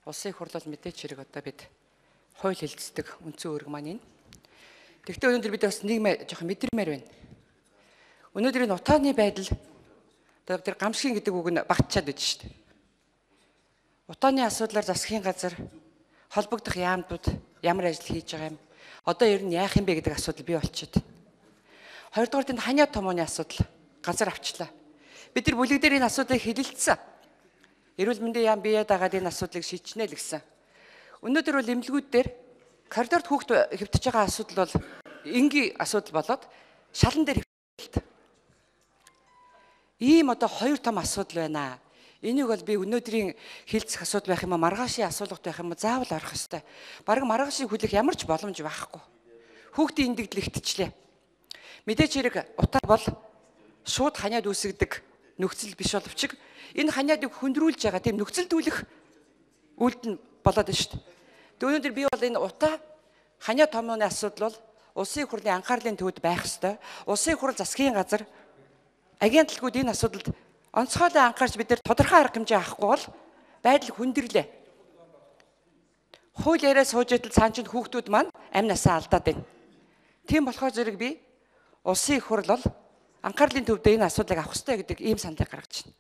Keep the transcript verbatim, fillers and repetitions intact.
улсын их хурл бол мэдээч хэрэг одоо бид хууль хэлцдэг үндсэн үүрэг маань энэ. Тэгвэл өнөөдөр бид бас нийгмээ жоохон мэдрэмээр байна. Өнөөдөр энэ утааны байдал одоо тэр гамшигын гэдэг үг нь багтчаад байна шүү дээ. Утааны асуудлаар засгийн газар холбогдох яамдууд ямар ажил хийж байгаа юм? Одоо ер нь яах юм бэ гэдэг асуудал бий болчиход. Хоёрдугаар тэнд ханиа томооны асуудал газар авчлаа. Бид нар бүлэг дээр энэ асуудлыг хэлэлцсэн. Эрүүл мэндийн яам бие дагаад энэ асуудлыг шийдчихнэ л гэсэн. Өнөөдөр бол эмнэлгүүд дээр коридорт хүүхд хэвтэж байгаа асуудал бол энгийн асуудал болоод шалан дээр хэвтэлт. Ийм одоо хоёр том асуудал байна. Энийг бол би өнөөдрийн хилцэх асуудал байх юм уу, маргаашийн асуулгат байх юм уу заавал орох ёстой. Бараг маргаашийг хүлээх ямар ч боломж байхгүй. Хүүхдийн эндэгдэл ихтчлээ. Мэдээч хэрэг утаа бол шууд ханиад үүсгдэг нөхцөл биш боловч энэ ханиадыг хөндрүүлж байгаа тийм нөхцөлдүүлэх үйлдэл нь болоод байна шүү дээ. Тэгвэл өнөөдөр би бол энэ утаа ханиад томооны асуудал бол улсын их хурлын анхаарлын төвд байх ёстой. Улсын их хурл засгийн газар агентлагууд энэ асуудалд онцгойлон анхаарч бид нар тодорхой арга хэмжээ авахгүй бол байдал хүндрэлээ. Хууль яриа сууж идэл цаан чинь хүүхдүүд маань амь насаа алдаад байна. Тийм болохоор зэрэг би улсын их хурл бол анхаарлын төвд энэ асуудлыг авах ёстой гэдэг ийм саналыг гаргаж байна.